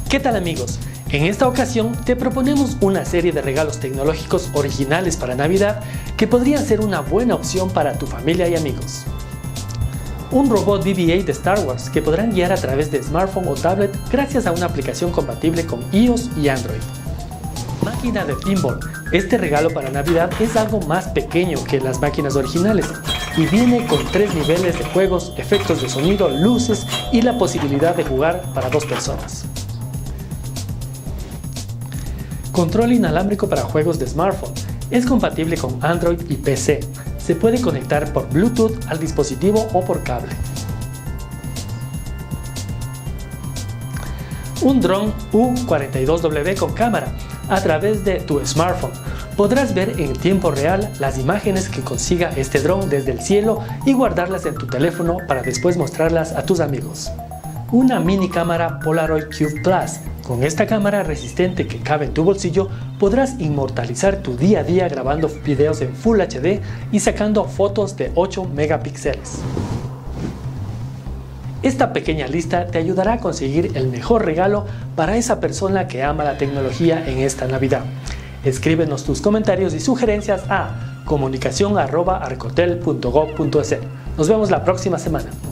¿Qué tal amigos? En esta ocasión te proponemos una serie de regalos tecnológicos originales para Navidad que podrían ser una buena opción para tu familia y amigos. Un robot BB-8 de Star Wars que podrán guiar a través de smartphone o tablet gracias a una aplicación compatible con iOS y Android. Máquina de pinball. Este regalo para Navidad es algo más pequeño que las máquinas originales y viene con 3 niveles de juegos, efectos de sonido, luces y la posibilidad de jugar para 2 personas. Control inalámbrico para juegos de smartphone. Es compatible con Android y PC. Se puede conectar por Bluetooth al dispositivo o por cable. Un dron U-42W con cámara. A través de tu smartphone podrás ver en tiempo real las imágenes que consiga este dron desde el cielo y guardarlas en tu teléfono para después mostrarlas a tus amigos. Una mini cámara Polaroid Cube Plus. Con esta cámara resistente que cabe en tu bolsillo podrás inmortalizar tu día a día grabando videos en Full HD y sacando fotos de 8 megapíxeles. Esta pequeña lista te ayudará a conseguir el mejor regalo para esa persona que ama la tecnología en esta Navidad. Escríbenos tus comentarios y sugerencias a comunicacion@arcotel.gov.es. Nos vemos la próxima semana.